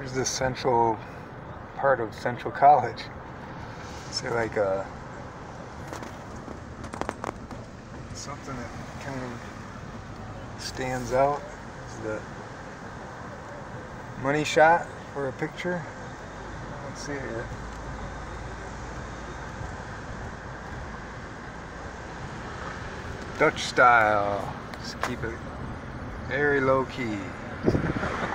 Here's the central part of Central College. So like something that kind of stands out is the money shot for a picture. Let's see here. Dutch style. Just keep it very low key.